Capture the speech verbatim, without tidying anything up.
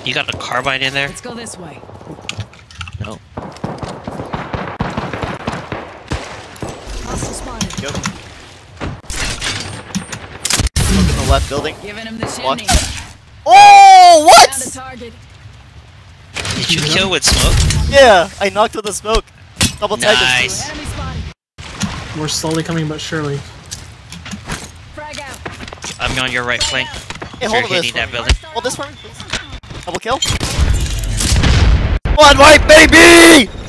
You got a carbine in there? Let's go this way. No. Hostile spotted. Go. Look in the left building. Giving him the Walk. shimmy. Oh, Found a what? target. Did you kill with smoke? Yeah, I knocked with the smoke. Double tag us. Nice. Enemy spotted. We're slowly coming, but surely. Frag out. I'm on your right flank. Hey, If hold you're on this hitting for that me. building. Hold this for me, please. Double kill. One white baby!